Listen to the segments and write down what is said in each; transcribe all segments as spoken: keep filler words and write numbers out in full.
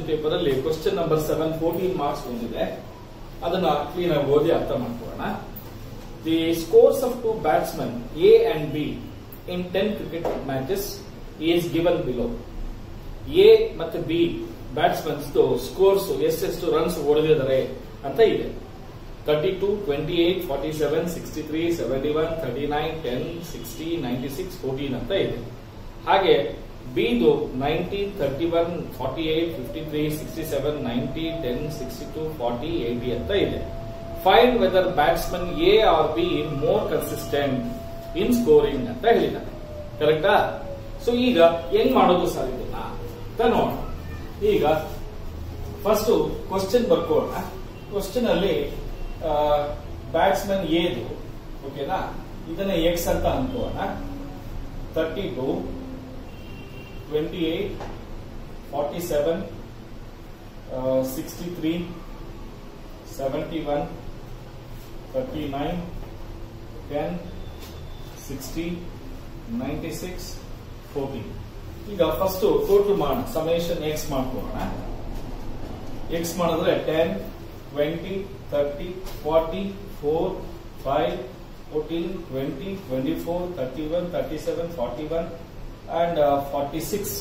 Paper ಅಲ್ಲಿ question number seven fourteen marks ಬಂದಿದೆ. ಅದನ್ನ ಕ್ಲೀನ್ ಆಗಿ ಓದಿ ಅರ್ಥ ಮಾಡ್ಕೊಳ್ಳೋಣ. The scores of two batsman A and B in ten cricket matches is given below. A ಮತ್ತೆ ಬಿ ಬ್ಯಾಟ್ಸ್ಮನ್ಸ್ ಸ್ಕೋರ್ಸ್ ಎಷ್ಟೆಷ್ಟು ರನ್ಸ್ ಹೊಡೆದಿದ್ದಾರೆ ಅಂತ ಇದೆ. Thirty two, twenty eight, forty seven, sixty three, seventy one, thirty nine, ten, sixty, ninety six, fourteen ಅಂತ ಇದೆ. ಹಾಗೆ ಬಿದು nineteen, thirty one, forty eight, fifty three, sixty seven, ninety, ten, sixty two, forty, eighty ಅಂತ ಇದೆ. Find whether batsman A or B more consistent in scoring ಅಂತ ಹೇಳಿದ್ದಾರೆ. ಕರೆಕ್ಟಾ? So ಈಗ ಹೆಂಗ್ ಮಾಡೋದು ಸರ್ ಇದನ್ನ ಅಂತ ನೋಡೋಣ. ಈಗ ಫಸ್ಟ್ ಕ್ವಶನ್ ಬರ್ಕೋಣ. ಕ್ವಶನ್ ಅಲ್ಲಿ ಬ್ಯಾಟ್ಸ್ಮನ್ ಎದು ಓಕೆನಾ, ಇದನ್ನ ಎಕ್ಸ್ ಅಂತ ಅನ್ಕೋಣ. Thirty two, twenty eight, forty seven, sixty three, seventy one, thirty nine, ten, sixty, ninety six, forty. ಈಗ ಫಸ್ಟ್ ಟೋಟಲ್ ಮಾಡೋಣ. ಸಮೇಷನ್ ಎಕ್ಸ್ ಮಾಡ್ಕೊಳ್ಳೋಣ. ಎಕ್ಸ್ ಮಾಡಿದ್ರೆ ten, twenty, thirty, forty, four, five, fourteen, twenty, twenty four, thirty one, thirty seven, forty one and forty six.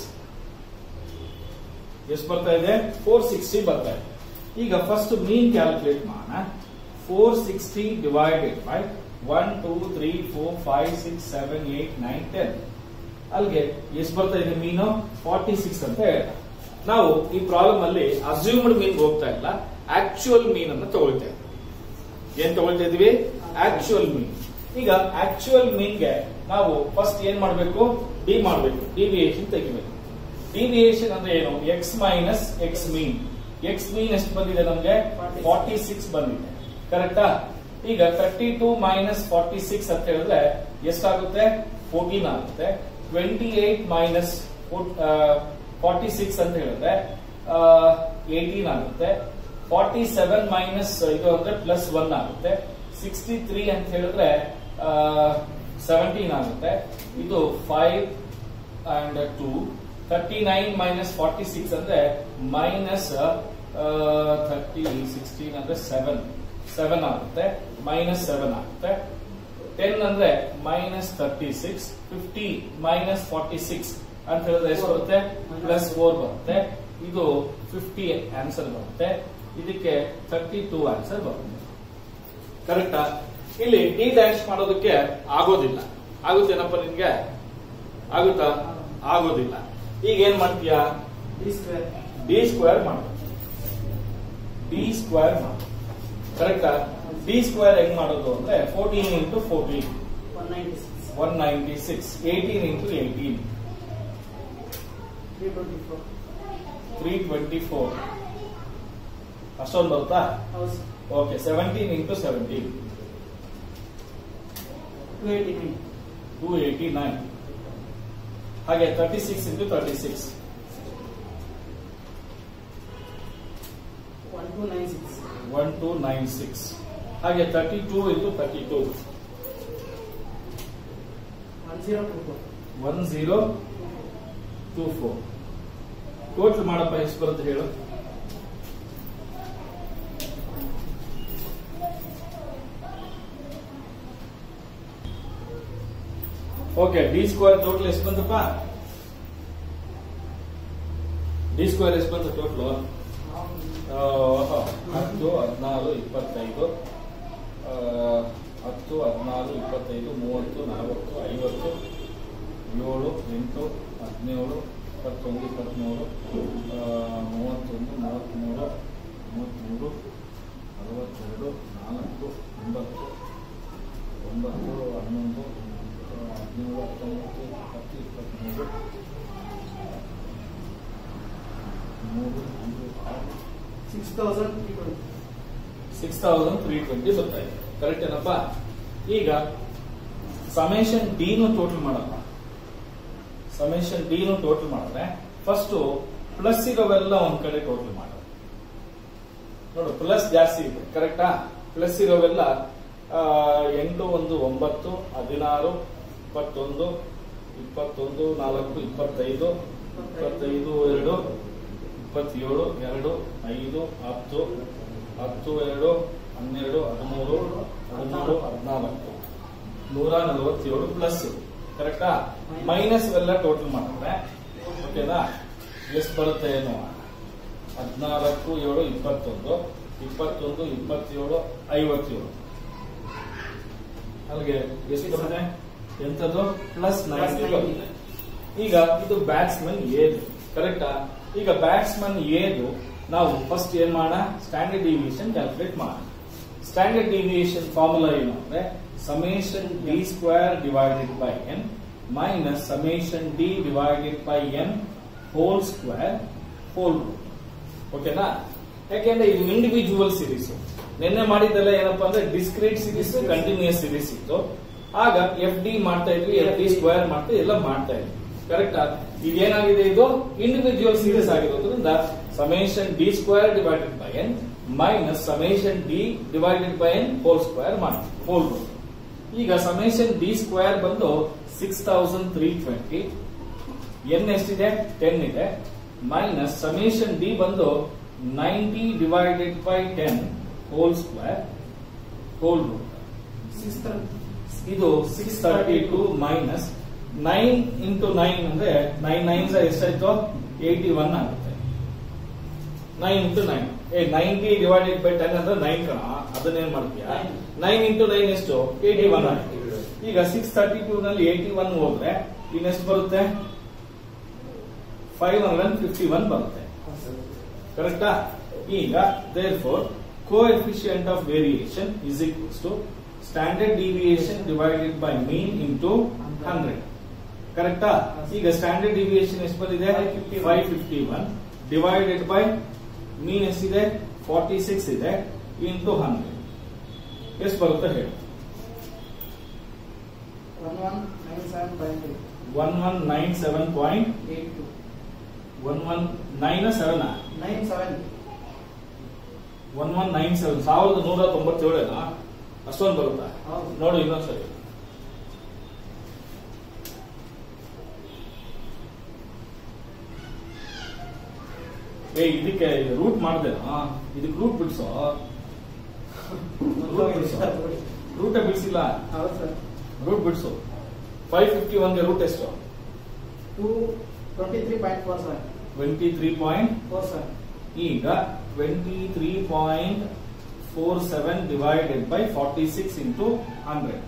ಎಷ್ಟು ಬರ್ತಾ ಇದೆ? Four sixty ಬರ್ತಾ ಇದೆ. ಈಗ ಫಸ್ಟ್ ಮೀನ್ ಕ್ಯಾಲ್ಕುಲೇಟ್ ಮಾಡೋಣ. Four sixty divided by one, two, three, four, five, six, seven, eight, nine, ten. ಅಲ್ಲಿಗೆ ಎಷ್ಟು ಬರ್ತಾ ಇದೆ ಮೀನು? ಫಾರ್ಟಿ ಸಿಕ್ಸ್ ಅಂತ ಹೇಳ್ತಾರೆ. ನಾವು ಈ ಪ್ರಾಬ್ಲಮ್ ಅಲ್ಲಿ ಅಸ್ಯೂಮ್ಡ್ ಮೀನ್ ಹೋಗ್ತಾ ಇಲ್ಲ, ಆಕ್ಚುಯಲ್ ಮೀನ್ ಅನ್ನು ತಗೊಳ್ತಾ ಇದ್ವಿ. ಏನ್ ತಗೊಳ್ತಾ ಇದ್ವಿ? Actual mean. ಈಗ ಆಕ್ಚುಯಲ್ ಮೀನ್ಗೆ ನಾವು ಫಸ್ಟ್ ಏನ್ ಮಾಡಬೇಕು? ಡಿ ಮಾಡಬೇಕು, ಡಿವಿಯೇಷನ್ ತೆಗಿಬೇಕು. ಡಿವಿಯೇಷನ್ ಅಂದ್ರೆ ಏನು? X minus X mean. X mean ಎಷ್ಟು ಬಂದಿದೆ ನಮ್ಗೆ? ಫಾರ್ಟಿ ಸಿಕ್ಸ್ ಬಂದಿದೆ. ಕರೆಕ್ಟಾ? ಈಗ thirty two minus forty six ಅಂತ ಹೇಳಿದ್ರೆ ಎಷ್ಟಾಗುತ್ತೆ? ಫೋರ್ಟೀನ್ ಆಗುತ್ತೆ. Twenty eight minus forty six ಅಂತ ಹೇಳಿದ್ರೆ ಏಟೀನ್ ಆಗುತ್ತೆ. ಫಾರ್ಟಿ ಸೆವೆನ್ ಮೈನಸ್ ಇದು ಅಂದ್ರೆ ಪ್ಲಸ್ ಒನ್ ಆಗುತ್ತೆ. ಸಿಕ್ಸ್ಟಿ ತ್ರೀ ಅಂತ ಹೇಳಿದ್ರೆ ಸೆವೆಂಟೀನ್ ಆಗುತ್ತೆ. ಇದು five and two. Thirty nine minus forty six ಅಂದ್ರೆ ಮೈನಸ್ ಥರ್ಟಿ ಸಿಕ್ಸ್ಟೀನ್ ಅಂದ್ರೆ ಸೆವೆನ್ ಸೆವೆನ್ ಆಗುತ್ತೆ. ಮೈನಸ್ ಸೆವೆನ್ ಆಗುತ್ತೆ. ಟೆನ್ ಅಂದ್ರೆ minus thirty six. Fifty minus forty six ಅಂತ ಹೇಳಿದ್ರೆ ಎಷ್ಟು ಬರುತ್ತೆ? ಪ್ಲಸ್ ಫೋರ್ ಬರುತ್ತೆ. ಇದು ಫಿಫ್ಟಿ ಆನ್ಸರ್ ಬರುತ್ತೆ. ಇದಕ್ಕೆ ಥರ್ಟಿ ಟೂ ಆನ್ಸರ್ ಬರುತ್ತೆ. ಕರೆಕ್ಟಾ? ಇಲ್ಲಿ ಡಿ ಡ್ಯಾಶ್ ಮಾಡೋದಕ್ಕೆ ಆಗೋದಿಲ್ಲ. ಆಗುತ್ತೇನಪ್ಪ ನಿನ್ಗೆ? ಆಗುತ್ತಾ? ಆಗೋದಿಲ್ಲ. ಈಗ ಏನ್ ಮಾಡ್ತೀಯಾ? ಡಿ ಸ್ಕ್ವೇರ್ ಡಿ ಸ್ಕ್ವೇರ್ ಮಾಡು. ಡಿ ಸ್ಕ್ವೇರ್ ಮಾಡು. ಕರೆಕ್ಟಾ? ಡಿ ಸ್ಕ್ವೇರ್ ಹೆಂಗ್ ಮಾಡೋದು ಅಂದ್ರೆ fourteen into fourteen one ninety six. Eighteen into eighteen three twenty four. ಅಷ್ಟೊಂದು ಬರುತ್ತಾ? Okay. Seventeen into seventeen two eighty nine. ಹಾಗೆ thirty six into thirty six one two nine six. ಹಾಗೆ thirty two into thirty two one zero two four. Total ಮಾಡಪ್ಪ ಎಷ್ಟು ಬರುತ್ತೆ ಹೇಳು? Okay. D square total ಎಷ್ಟು ಬಂತಪ್ಪ? ಡಿ ಸ್ಕ್ವೇರ್ ಎಷ್ಟು ಬಂತು ಟೋಟಲ್? ಹತ್ತು, ಹದಿನಾರು, ಇಪ್ಪತ್ತೈದು, ಹತ್ತು, ಹದಿನಾರು, ಇಪ್ಪತ್ತೈದು, ಮೂವತ್ತು, ನಲವತ್ತು, ಐವತ್ತು, ಏಳು, ಎಂಟು, ಹದಿನೇಳು, ಇಪ್ಪತ್ತೊಂದು, ಇಪ್ಪತ್ಮೂರು, ಮೂವತ್ತೊಂದು, ಮೂವತ್ಮೂರು, ಮೂವತ್ಮೂರು, ಅರವತ್ತೆರಡು, ನಾಲ್ಕು, ಒಂಬತ್ತು, ಒಂಬತ್ತು, ಹನ್ನೊಂದು, ಹದಿನೇಳು, ಹತ್ತೊಂಬತ್ತು, ಇಪ್ಪತ್ತು, ಇಪ್ಪತ್ಮೂರು, ಮೂರು, ಐದು, ಆರು, six thousand six thousand three twenty ಬರ್ತಾ ಇದೆ. ಕರೆಕ್ಟ್ ಏನಪ್ಪ? ಈಗ ಸಮೇಷನ್ ಡಿನು ಟೋಟಲ್ ಮಾಡಪ್ಪ. ಸಮೇಷನ್ ಡಿನು ಟೋಟಲ್ ಮಾಡಿದ್ರೆ ಫಸ್ಟ್ ಪ್ಲಸ್ ಇರೋವೆಲ್ಲ ಒಂದ್ ಕಡೆ ಟೋಟಲ್ ಮಾಡ. ನೋಡು, ಪ್ಲಸ್ ಜಾಸ್ತಿ ಇದೆ. ಕರೆಕ್ಟಾ? ಪ್ಲಸ್ ಇರೋವೆಲ್ಲ ಎಂಟು, ಒಂದು ಒಂಬತ್ತು, ಹದಿನಾರು, ಇಪ್ಪತ್ತೊಂದು, ಇಪ್ಪತ್ತೊಂದು, ನಾಲ್ಕು, ಇಪ್ಪತ್ತೈದು, ಇಪ್ಪತ್ತೈದು, ಎರಡು ಇಪ್ಪತ್ತೇಳು ಎರಡು ಐದು ಹತ್ತು ಹತ್ತು ಎರಡು ಹನ್ನೆರಡು ಹದಿಮೂರು ಹದಿಮೂರು ಹದಿನಾಲ್ಕು ನೂರ ನಲವತ್ತೇಳು ಪ್ಲಸ್ ಕರೆಕ್ಟಾ ಮೈನಸ್ ಇವೆಲ್ಲ ಟೋಟಲ್ ಮಾಡಿದ್ರೆ ಓಕೆನಾ ಎಷ್ಟು ಬರುತ್ತೆ ಏನು ಹದಿನಾಲ್ಕು ಏಳು ಇಪ್ಪತ್ತೊಂದು ಇಪ್ಪತ್ತೊಂದು ಇಪ್ಪತ್ತೇಳು ಐವತ್ತೇಳು ಅಲ್ಲಿಗೆ ಎಷ್ಟು ಬರುತ್ತೆ ಎಂತದ್ದು ಪ್ಲಸ್ ನೈಂಟಿ ಬರುತ್ತೆ. ಈಗ ಇದು ಬ್ಯಾಟ್ಸ್ಮನ್ ಏದು ಕರೆಕ್ಟಾ ಈಗ ಬ್ಯಾಟ್ಸ್ಮನ್ ಏದು ನಾವು ಫಸ್ಟ್ ಏನ್ ಮಾಡೋಣ ಸ್ಟ್ಯಾಂಡರ್ಡ್ ಡಿವಿಯೇಷನ್ ಕ್ಯಾಲ್ಕುಲೇಟ್ ಮಾಡೋಣ. ಸ್ಟ್ಯಾಂಡರ್ಡ್ ಡಿವಿಯೇಷನ್ ಫಾರ್ಮುಲಾ ಏನು ಅಂದ್ರೆ summation D square divided by N minus summation D divided by N whole square whole root ಓಕೆನಾ. ಯಾಕೆಂದ್ರೆ ಇದು ಇಂಡಿವಿಜುವಲ್ ಸೀರೀಸ್ ನಿನ್ನೆ ಮಾಡಿದ್ದೆಲ್ಲ ಏನಪ್ಪಾ ಅಂದ್ರೆ ಡಿಸ್ಕ್ರೀಟ್ ಸೀರೀಸ್ ಕಂಟಿನ್ಯೂಸ್ ಸೀರೀಸ್ ಇತ್ತು. ಆಗ ಎಫ್ ಡಿ ಮಾಡ್ತಾ ಇದ್ವಿ ಎಫ್ ಡಿ ಸ್ಕ್ವೇರ್ ಮಾಡ್ತಾ ಎಲ್ಲ ಮಾಡ್ತಾ ಇದ್ವಿ ಕರೆಕ್ಟಾ. ಇದೇನಾಗಿದೆ ಇದು ಇಂಡಿವಿಜುವಲ್ ಸೀರೀಸ್ ಆಗಿರೋದ್ರಿಂದ summation D square divided by N minus summation D divided by N whole square ಮಾಡಿ ಹೋಲ್ ರೂಟ್. ಈಗ ಸಮೇಷನ್ ಡಿ ಸ್ಕ್ವೇರ್ ಬಂದು six thousand three twenty N ಎಷ್ಟಿದೆ ಟೆನ್ ಇದೆ ಮೈನಸ್ ಸಮೇಷನ್ ಡಿ ಬಂದು ninety divided by ten whole square whole root. ಇದು six thirty two minus nine into nine ಅಂದ್ರೆ nine nine ಎಷ್ಟಾಯ್ತು eighty one ಆಗುತ್ತೆ. Nine into nine ಏ ninety divided by ten ಅಂದ್ರೆ nine ಕಣ ಅದನ್ನೇನ್ ಮಾಡ್ತೀಯಾ ನೈನ್ ಇಂಟು ನೈನ್ ಎಷ್ಟು ಏಟಿ ಒನ್ ಆಗುತ್ತೆ. ಈಗ ಸಿಕ್ಸ್ ತರ್ಟಿ ಟೂ ನಲ್ಲಿ ಏಟಿ ಒನ್ ಹೋದ್ರೆ ಇನ್ನೆಷ್ಟು ಬರುತ್ತೆ ಫೈವ್ ಹಂಡ್ರೆಡ್ ಫಿಫ್ಟಿ ಒನ್ ಬರುತ್ತೆ ಕರೆಕ್ಟಾ. ಈಗ therefore coefficient of variation is equals to standard deviation divided by mean into hundred ಕರೆಕ್ಟಾ. ಈಗ ಸ್ಟ್ಯಾಂಡರ್ಡ್ ಡಿವಿಯೇಷನ್ ಎಷ್ಟು ಬಂದಿದೆ five fifty one divided by mean ಎಷ್ಟಿದೆ ಫಾರ್ಟಿ ಸಿಕ್ಸ್ ಇದೆ ಇಂಟು ಹಂಡ್ರೆಡ್ ಎಷ್ಟು ಬರುತ್ತೆ ಹೇಳಿ. One one nine seven point one one nine seven nine seven one one nine seven ಸಾವಿರದ ನೂರ ತೊಂಬತ್ತೇಳೇನ ಅಷ್ಟೊಂದು ಬರುತ್ತಾ ನೋಡು ಇನ್ನೊಂದ್ಸರಿ. ಏ ಇದಕ್ಕೆ ರೂಟ್ ಮಾಡ್ದೇನಾ ಇದಕ್ಕೆ ರೂಟ್ ಬಿಡಿಸೋ ರೂಟ್ ಬಿಡಿಸೋ ರೂಟ ಬಿಡಿಸಿಲ್ಲ ರೂಟ್ ಬಿಡಿಸು. ಫೈವ್ ಫಿಫ್ಟಿ ಒನ್ಗೆ ರೂಟ್ ಎಷ್ಟು twenty three point four seven twenty three point four seven ಈಗ twenty three point four seven divided by forty six into hundred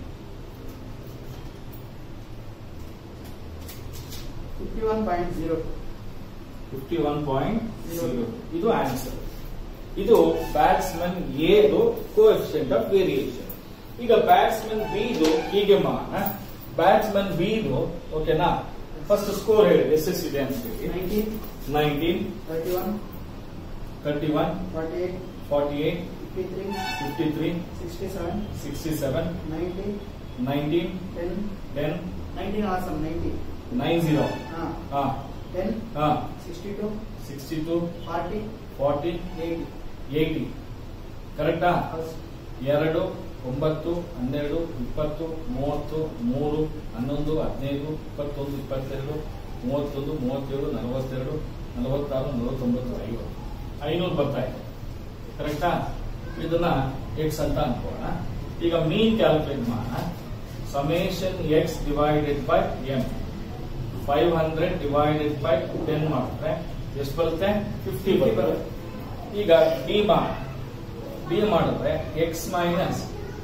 fifty one point zero fifty one point zero ಇದು answer. ಇದು batsman ಎದು coefficient of variation. ಈಗ batsman ಬಿದು ಹೀಗೆ ಮಾಡೋಣ. Batsman ಬಿದು ಓಕೆನಾ first score ಹೇಳಿ ಎಸ್ ಇದೆ ಅಂತ ಹೇಳಿ. Nineteen nineteen thirty one thirty one forty eight forty eight fifty three fifty three sixty seven sixty seven nineteen nineteen ten ten nineteen awesome nineteen nine zero ಹಾ ಹಾ ten ಹಾ sixty two sixty two forty forty eighty eighty ಕರೆಕ್ಟಾ. ಎರಡು ಒಂಬತ್ತು ಹನ್ನೆರಡು ಇಪ್ಪತ್ತು ಮೂವತ್ತು ಮೂರು ಹನ್ನೊಂದು ಹದಿನೈದು ಇಪ್ಪತ್ತೊಂದು ಇಪ್ಪತ್ತೆರಡು ಮೂವತ್ತೊಂದು ಮೂವತ್ತೇಳು ನಲವತ್ತೆರಡು ನಲವತ್ತಾರು ನಲವತ್ತೊಂಬತ್ತು ಐವತ್ತು ಐನೂರು ಬರ್ತಾ ಇದೆ ಕರೆಕ್ಟಾ. ಇದನ್ನ ಎಕ್ಸ್ ಅಂತ ಅನ್ಕೋಣ. ಈಗ ಮೀನ್ ಕ್ಯಾಲ್ಕುಲೇಟ್ ಮಾಡೋಣ. Summation x divided by m five hundred divided by ten ಮಾಡಿದ್ರೆ ಎಷ್ಟು ಬರುತ್ತೆ ಫಿಫ್ಟಿ ಬರುತ್ತೆ. ಈಗ ಡಿ ಮಾಡಿ ಡಿ ಮಾಡಿದ್ರೆ x minus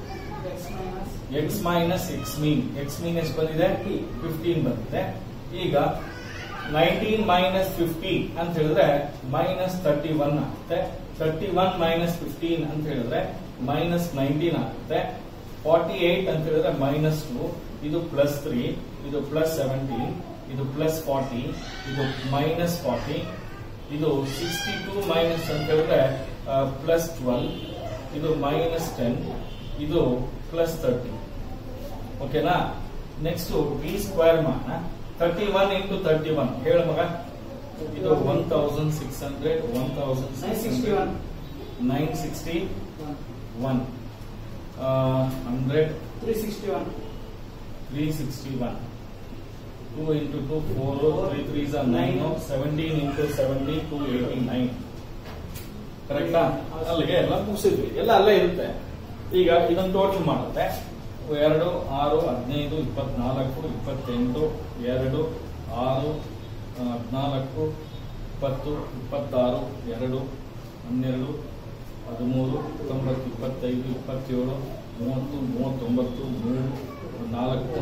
x minus X mean X mean ಎಷ್ಟು ಬಂದಿದೆ ಫಿಫ್ಟೀನ್ ಬಂದಿದೆ. ಈಗ ನೈನ್ಟೀನ್ ಮೈನಸ್ ಫಿಫ್ಟಿ ಅಂತ ಹೇಳಿದ್ರೆ ಮೈನಸ್ ತರ್ಟಿ ಒನ್ ಆಗುತ್ತೆ. ತರ್ಟಿ ಒನ್ ಮೈನಸ್ ಫಿಫ್ಟೀನ್ ಅಂತ ಹೇಳಿದ್ರೆ ಮೈನಸ್ ನೈನ್ಟೀನ್ ಆಗುತ್ತೆ. ಫಾರ್ಟಿ ಏಟ್ ಅಂತ ಹೇಳಿದ್ರೆ ಮೈನಸ್ ಟು ಇದು ಪ್ಲಸ್ ತ್ರೀ ಇದು ಪ್ಲಸ್ ಸೆವೆಂಟೀನ್ ಇದು ಪ್ಲಸ್ ಫಾರ್ಟಿ ಇದು ಮೈನಸ್ ಫಾರ್ಟಿ ಇದು ಸಿಕ್ಸ್ಟಿ ಟೂ ಮೈನಸ್ ಅಂತ ಹೇಳಿದ್ರೆ ಪ್ಲಸ್ ಟ್ವೆಲ್ವ್ ಇದು ಮೈನಸ್ ಟೆನ್ ಇದು ಪ್ಲಸ್ ತರ್ಟಿ ಓಕೆನಾ. ನೆಕ್ಸ್ಟ್ ಬಿ ಸ್ಕ್ವೇರ್ ಮಾಡೋಣ. Thirty one into thirty one ಹೇಳ ಮಗ ಇದು one thousand six hundred one thousand sixty one nine sixty one hundred three sixty one three sixty one two into two four, three threes nine, seventeen into seventy two eighty nine. ಕರೆಕ್ಟಾ? ಅಲ್ಲಿಗೆ ಎಲ್ಲ ಮುಗಿಸಿದ್ವಿ, ಎಲ್ಲ ಅಲ್ಲೇ ಇರುತ್ತೆ. ಈಗ ಇದನ್ನು total ಮಾಡುತ್ತೆ. ಎರಡು ಆರು ಹದಿನೈದು ಇಪ್ಪತ್ನಾಲ್ಕು ಇಪ್ಪತ್ತೆಂಟು ಎರಡು ಆರು ಹದಿನಾಲ್ಕು ಇಪ್ಪತ್ತು ಇಪ್ಪತ್ತಾರು ಎರಡು ಹನ್ನೆರಡು ಹದಿಮೂರು ಹತ್ತೊಂಬತ್ತು ಇಪ್ಪತ್ತೈದು ಇಪ್ಪತ್ತೇಳು ಮೂವತ್ತು ಮೂವತ್ತೊಂಬತ್ತು ಮೂರು ನಾಲ್ಕು.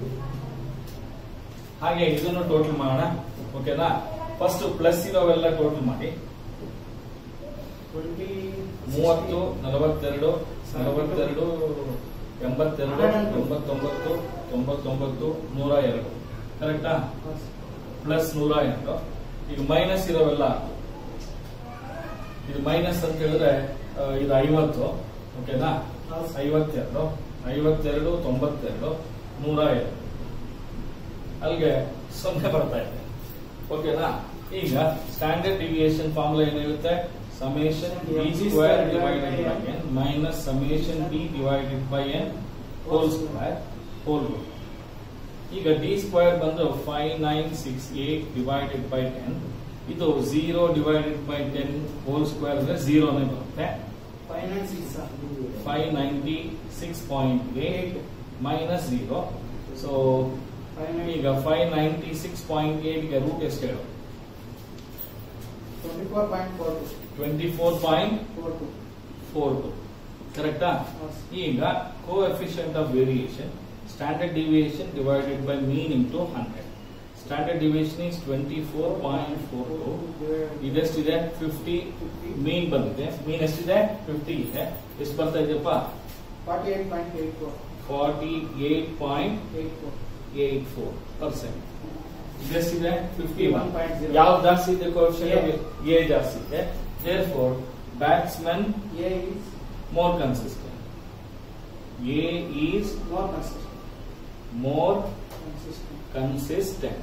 ಹಾಗೆ ಇದನ್ನು ಟೋಟಲ್ ಮಾಡೋಣ. ಓಕೆನಾ? ಫಸ್ಟ್ ಪ್ಲಸ್ ಇರೋವೆಲ್ಲ ಟೋಟಲ್ ಮಾಡಿ. ಮೂವತ್ತು ನಲವತ್ತೆರಡು ನಲವತ್ತೆರಡು ಎಂಬತ್ತೆರಡು ಎಂಬತ್ತೊಂಬತ್ತು ತೊಂಬತ್ತೊಂಬತ್ತು ನೂರ ಎರಡು. ಕರೆಕ್ಟಾ? ಪ್ಲಸ್ ನೂರ ಎರಡು. ಈಗ ಮೈನಸ್ ಇರೋವೆಲ್ಲ, ಇದು ಮೈನಸ್ ಅಂತ ಹೇಳಿದ್ರೆ ಇದು ಐವತ್ತು. ಓಕೆನಾ? ಐವತ್ತೆರಡು ಐವತ್ತೆರಡು ತೊಂಬತ್ತೆರಡು ನೂರ ಎರಡು. ಅಲ್ಲಿಗೆ ಸೊನ್ನೆ ಬರ್ತಾ ಇದೆ. ಓಕೆನಾ? ಈಗ ಸ್ಟ್ಯಾಂಡರ್ಡ್ ಡಿವಿಯೇಷನ್ ಫಾರ್ಮುಲಾ ಏನಿರುತ್ತೆ? Summation b square divided by N minus summation b divided by N whole square whole root. ಈಗ ಡಿ ಸ್ಕ್ವೇರ್ ಬಂದು five nine six eight divided by ten. ಇದು zero divided by ten whole square ಅಂದ್ರೆ ಝೀರೋನೇ ಬರುತ್ತೆ. Five ninety six point eight minus zero. So ಈಗ five ninety six point eight ಗೆ root ಎಷ್ಟು ಹೇಳು? Twenty four point four two. ಕರೆಕ್ಟಾ? ಈಗ coefficient of variation standard deviation divided by mean into hundred. Standard deviation is twenty four point four two. ಇದೆಷ್ಟಿದೆ? Fifty. Mean ಬಂದಿದೆ. Mean ಎಷ್ಟಿದೆ? Fifty ಇದೆ. ಎಷ್ಟು ಬರ್ತಾ ಇದೆಯಪ್ಪ? Forty eight point eight four percent. ಇದೆಷ್ಟಿದೆ? Fifty one. ಯಾವ ಜಾಸ್ತಿ ಇದೆ? ಕೋಎಫಿಷಿಯಂಟ್ ಎ ಜಾಸ್ತಿ ಇದೆ. Therefore, batsman A is more consistent. A is more consistent. more Consistent. consistent.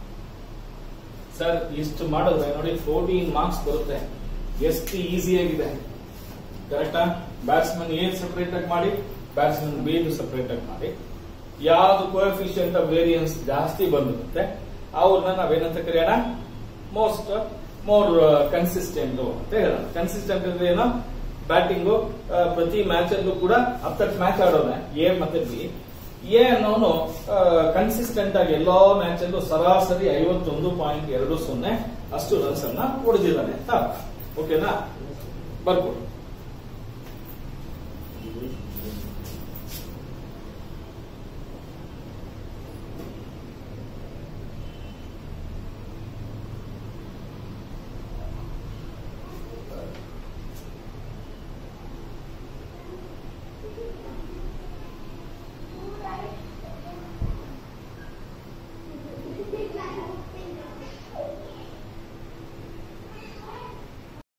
Sir ಇಷ್ಟು ಮಾಡಿದ್ರೆ ನೋಡಿ ಫೋರ್ಟೀನ್ ಮಾರ್ಕ್ಸ್ ಬರುತ್ತೆ. ಎಷ್ಟು ಈಸಿ ಆಗಿದೆ. ಕರೆಕ್ಟಾ? ಬ್ಯಾಟ್ಸ್ಮನ್ ಎ ಸಪರೇಟ್ ಆಗಿ ಮಾಡಿ, ಬ್ಯಾಟ್ಸ್ಮನ್ ಬಿ ಸಪರೇಟ್ ಆಗಿ ಮಾಡಿ. ಯಾವ್ದು ಕೋಎಫಿಷಿಯಂಟ್ ಆಫ್ ವೇರಿಯನ್ಸ್ ಜಾಸ್ತಿ ಬಂದಿರುತ್ತೆ ಅವ್ರನ್ನ ನಾವೇನಂತ ಕರೆಯೋಣ? ಮೋಸ್ಟ್ ಮೋರ್ ಕನ್ಸಿಸ್ಟೆಂಟ್ ಅಂತ ಹೇಳೋಣ. ಕನ್ಸಿಸ್ಟೆಂಟ್ ಅಂದ್ರೆ ಏನೋ? ಬ್ಯಾಟಿಂಗು ಪ್ರತಿ ಮ್ಯಾಚ್ ಅಲ್ಲೂ ಕೂಡ ಹತ್ತತ್ತು ಮ್ಯಾಚ್ ಆಡೋಣ ಎ ಮತ್ತೆ ಬಿ. ಎ ಅನ್ನೋನು ಕನ್ಸಿಸ್ಟೆಂಟ್ ಆಗಿ ಎಲ್ಲಾ ಮ್ಯಾಚ್ ಅಲ್ಲೂ ಸರಾಸರಿ ಐವತ್ತೊಂದು ಪಾಯಿಂಟ್ ಎರಡು ಸೊನ್ನೆ ಅಷ್ಟು ರನ್ಸ್ ಅನ್ನ ಹೊಡೆದಿದ್ದಾನೆ ಅಂತ. ಓಕೆನಾ? ಬರ್ಬೋದು.